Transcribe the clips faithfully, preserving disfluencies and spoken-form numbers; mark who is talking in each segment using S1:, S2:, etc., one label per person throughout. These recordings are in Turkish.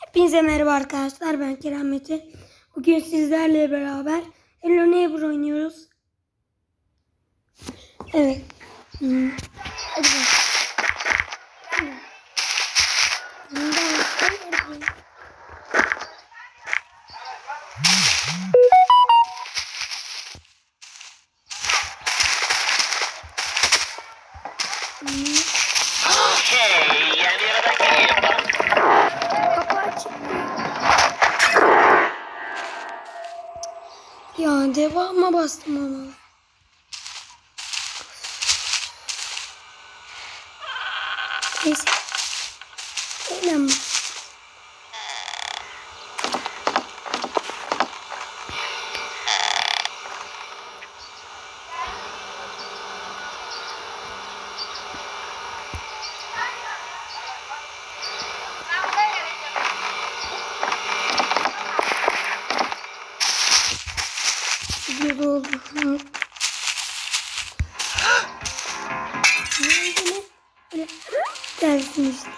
S1: Hepinize merhaba arkadaşlar, ben Kerem Mete. Bugün sizlerle beraber Hello Neighbor oynuyoruz. Evet. Hmm. Hadi bakalım.
S2: Hey, yani yaradan geliyor.
S1: Kapı açık. Ya devama bastım ona. Neyse. Eğlenme. Video oldu. Böyle dersin işte.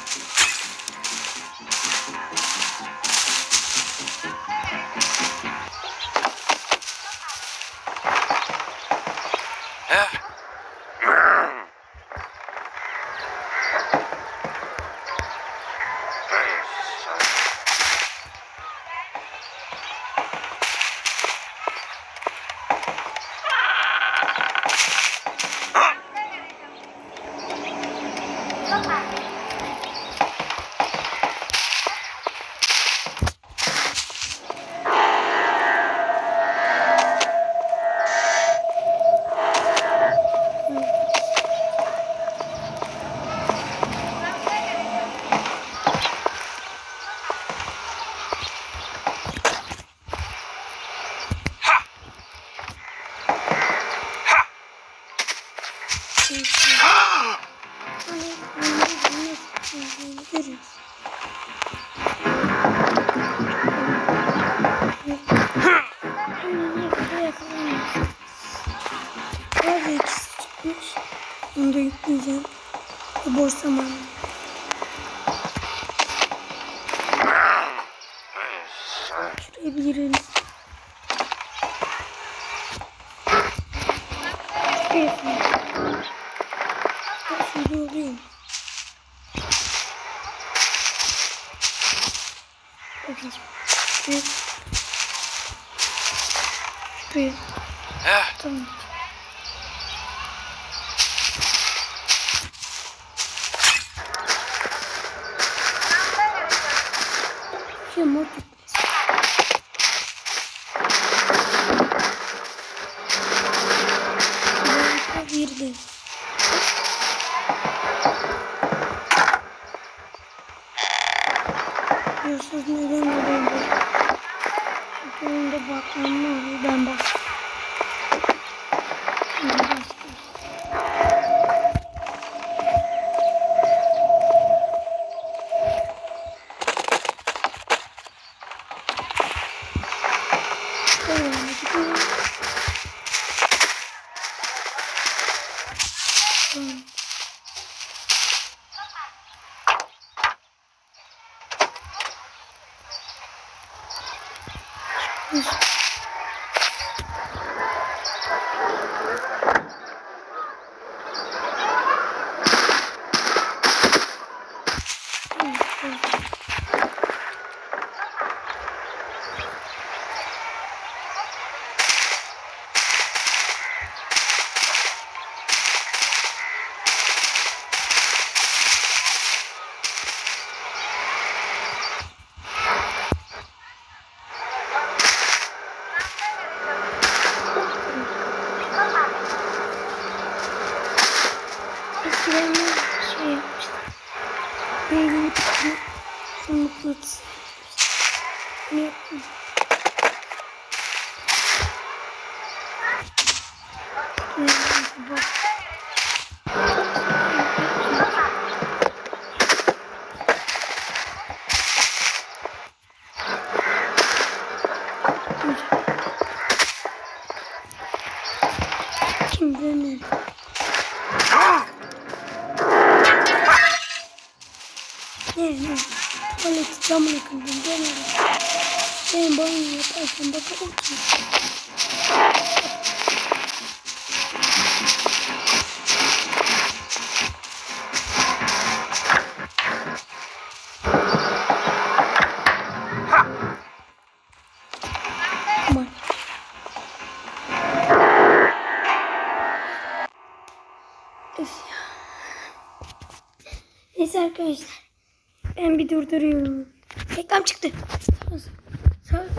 S1: Bazı ikisi çıkmış. Onu da yükleyeceğim. Bu boş zamanı. Şuraya bir girelim. Şuraya yapalım. Ben şurada olayım. Bakın. Şuraya. Şuraya. Tamam. Şey mor tutmaz. Harika girdi. Diyorsunuz neden neden bu? Çünkü önünde bakmam var. Ben bastım. Ben bastım. Eskiden şey yapmıştım. Beynini bitti. Mıknatıs. Ne yaptım? Bak. Kim bilir? Ne? Ne? Tuvaleti camına kırdım. Dönüyorum. Senin banyo yaparken bakalım ki. Aman. Öf ya. Neyse arkadaşlar. Ben bir durduruyorum. Reklam çıktı. Sağ ol.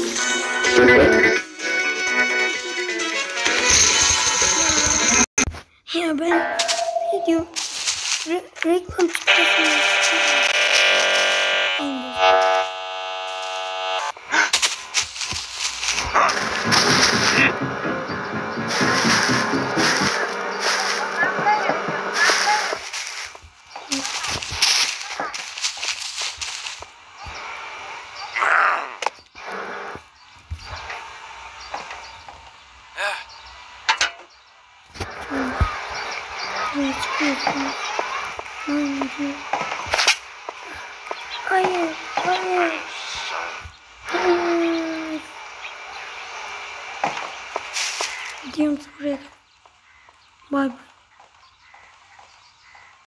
S1: Ya ben ne diyor? Re reklam çıktı. Ne çıkıyorsunuz? Hayır. Hayır. Hayır. Hayır. Gidiyorum buraya. Bay bay.